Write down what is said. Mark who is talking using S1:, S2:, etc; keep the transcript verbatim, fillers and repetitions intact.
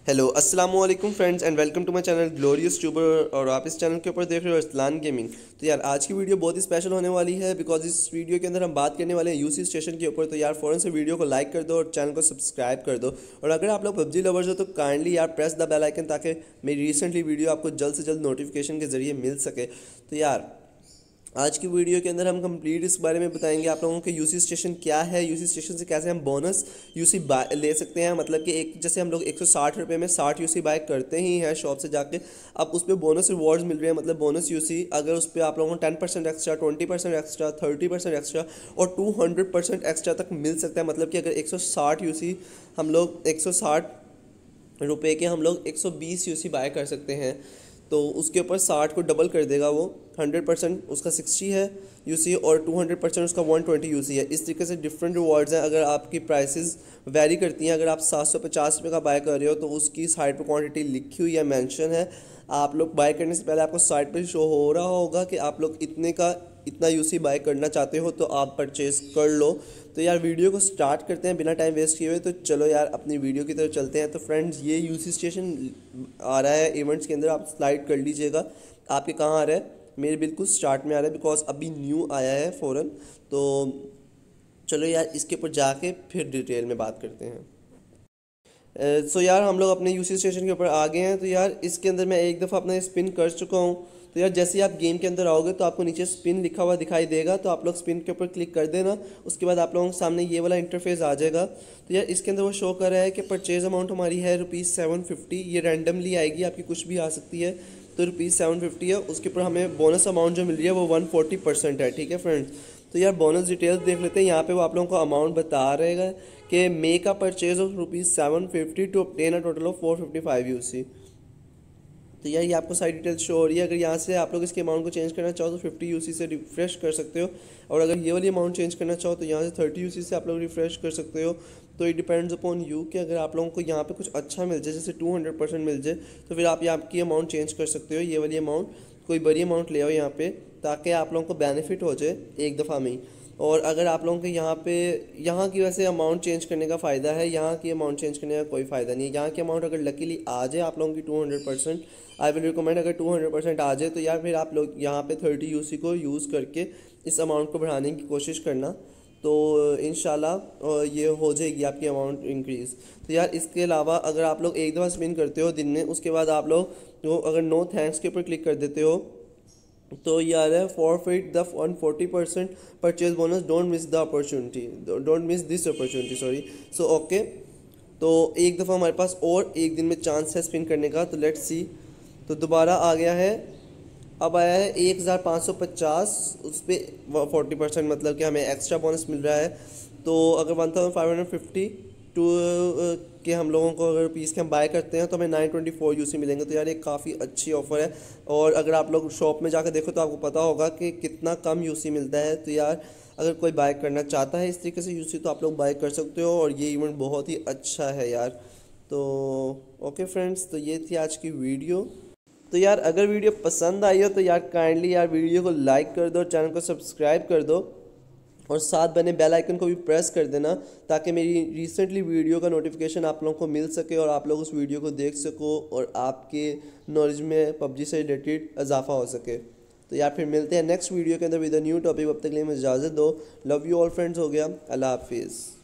S1: Hello अस्सलाम वालेकुम friends and welcome to my channel Glorious Tuber. और आप इस चैनल के ऊपर देख रहे हो अरसलान गेमिंग। तो यार आज की वीडियो बहुत ही स्पेशल होने वाली है बिकॉज इस वीडियो के अंदर हम बात करने वाले हैं यूसी स्टेशन के ऊपर। तो यार फ़ौरन से वीडियो को लाइक कर दो और चैनल को सब्सक्राइब कर दो। और अगर आप लोग पबजी लवर्स हो तो काइंडली यार प्रेस द बेल आइकन ताकि मेरी रिसेंटली वीडियो आपको जल्द से जल्द नोटिफिकेशन के ज़रिए मिल सके। तो यार आज की वीडियो के अंदर हम कंप्लीट इस बारे में बताएंगे आप लोगों के यूसी स्टेशन क्या है, यूसी स्टेशन से कैसे हम बोनस यूसी ले सकते हैं। मतलब कि एक जैसे हम लोग एक सौ साठ रुपये में साठ यूसी बाय करते ही हैं शॉप से जाके, अब उस पर बोनस रिवॉर्ड्स मिल रहे हैं। मतलब बोनस यूसी अगर उस पर आप लोगों को ten percent extra, twenty percent extra, thirty percent extra और टू हंड्रेड परसेंट एक्स्ट्रा तक मिल सकता है। मतलब कि अगर एक सौ साठ यूसी हम लोग एक सौ साठ रुपये के हम लोग एक सौ बीस यूसी बाय कर सकते हैं तो उसके ऊपर साठ को डबल कर देगा वो। हंड्रेड परसेंट उसका सिक्सटी है यूसी और टू हंड्रेड परसेंट उसका वन ट्वेंटी यूसी है। इस तरीके से डिफरेंट रिवॉर्ड्स हैं। अगर आपकी प्राइसेस वैरी करती हैं, अगर आप सात सौ पचास रुपये का बाय कर रहे हो तो उसकी साइड पर क्वांटिटी लिखी हुई है, मेंशन है। आप लोग बाय करने से पहले आपको साइड पर शो हो रहा होगा कि आप लोग इतने का इतना यूसी बाय करना चाहते हो तो आप परचेज कर लो। तो यार वीडियो को स्टार्ट करते हैं बिना टाइम वेस्ट किए हुए। तो चलो यार अपनी वीडियो की तरफ चलते हैं। तो फ्रेंड्स ये यूसी स्टेशन आ रहा है इवेंट्स के अंदर, आप स्लाइड कर लीजिएगा। आपके कहाँ आ रहा है? मेरे बिल्कुल स्टार्ट में आ रहा है बिकॉज अभी न्यू आया है फ़ौरन। तो चलो यार इसके ऊपर जाके फिर डिटेल में बात करते हैं। सो uh, so यार हम लोग अपने यूसी स्टेशन के ऊपर आ गए हैं। तो यार इसके अंदर मैं एक दफ़ा अपना स्पिन कर चुका हूँ। तो यार जैसे ही आप गेम के अंदर आओगे तो आपको नीचे स्पिन लिखा हुआ दिखाई देगा, तो आप लोग स्पिन के ऊपर क्लिक कर देना। उसके बाद आप लोगों के सामने ये वाला इंटरफेस आ जाएगा। तो यार इसके अंदर वो शो कर रहा है कि परचेज अमाउंट हमारी है रुपीज़ सेवन फिफ्टी। ये रैंडमली आएगी, आपकी कुछ भी आ सकती है। तो रुपीज़ सेवन फिफ्टी है। उसके ऊपर हमें बोनस अमाउंट जो मिल रही है वो वन फोर्टी परसेंट है। ठीक है फ्रेंड्स, तो यार बोनस डिटेल्स देख लेते हैं। यहाँ पे वो आप लोगों को अमाउंट बता रहेगा कि make a purchase of rupees seven fifty to obtain a total of four fifty five UC. तो यार ये आपको साइड डिटेल्स शो हो रही है। अगर यहाँ से आप लोग इसके अमाउंट को चेंज करना चाहो तो फिफ्टी यूसी से रिफ्रेश कर सकते हो, और अगर ये वाली अमाउंट चेंज करना चाहो तो यहाँ से थर्टी यूसी से आप लोग रिफ्रेश कर सकते हो। तो इट डिपेंड्स अपॉन यू कि अगर आप लोगों को यहाँ पे कुछ अच्छा मिल जाए, जैसे टू हंड्रेड परसेंट मिल जाए, तो फिर आप यहाँ की अमाउंट चेंज कर सकते हो। ये वाली अमाउंट कोई बड़ी अमाउंट ले आओ यहाँ पे ताकि आप लोगों को बेनिफिट हो जाए एक दफ़ा में ही। और अगर आप लोगों के यहाँ पे यहाँ की वैसे अमाउंट चेंज करने का फ़ायदा है, यहाँ की अमाउंट चेंज करने का कोई फ़ायदा नहीं है। यहाँ की अमाउंट अगर लकीली आ जाए आप लोगों की two hundred percent, I will recommend अगर टू हंड्रेड परसेंट आ जाए तो यार फिर आप लोग यहाँ पे थर्टी यूसी को यूज़ करके इस अमाउंट को बढ़ाने की कोशिश करना। तो इंशाल्लाह ये हो जाएगी आपकी अमाउंट इंक्रीज़। तो यार इसके अलावा अगर आप लोग एक दफ़ा स्पिन करते हो दिन में, उसके बाद आप लोग तो अगर नो थैंक्स के ऊपर क्लिक कर देते हो तो यार है forfeit the one forty percent purchase bonus, don't miss the opportunity, don't miss this opportunity sorry. So okay, तो एक दफ़ा हमारे पास और एक दिन में चांस है स्पिन करने का। तो लेट्स सी, तो दोबारा आ गया है। अब आया है एक हज़ार पाँच सौ पचास, उस पर फोर्टी परसेंट मतलब कि हमें एक्स्ट्रा बोनस मिल रहा है। तो अगर one thousand five hundred fifty two के हम लोगों को अगर पीस के हम बाय करते हैं तो हमें नाइन ट्वेंटी फोर यूसी मिलेंगे। तो यार एक काफ़ी अच्छी ऑफ़र है। और अगर आप लोग शॉप में जाकर देखो तो आपको पता होगा कि कितना कम यूसी मिलता है। तो यार अगर कोई बाय करना चाहता है इस तरीके से यूसी तो आप लोग बाय कर सकते हो, और ये इवेंट बहुत ही अच्छा है यार। तो ओके फ्रेंड्स, तो ये थी आज की वीडियो। तो यार अगर वीडियो पसंद आई हो तो यार काइंडली यार वीडियो को लाइक कर दो, चैनल को सब्सक्राइब कर दो और साथ बने बेल आइकन को भी प्रेस कर देना ताकि मेरी रिसेंटली वीडियो का नोटिफिकेशन आप लोगों को मिल सके और आप लोग उस वीडियो को देख सको और आपके नॉलेज में पबजी से रिलेटेड इजाफा हो सके। तो यार फिर मिलते हैं नेक्स्ट वीडियो के अंदर विद अ न्यू टॉपिक। अब तक के लिए मुझे इजाज़त दो। लव यू ऑल फ्रेंड्स, हो गया, अल्लाह हाफिज़।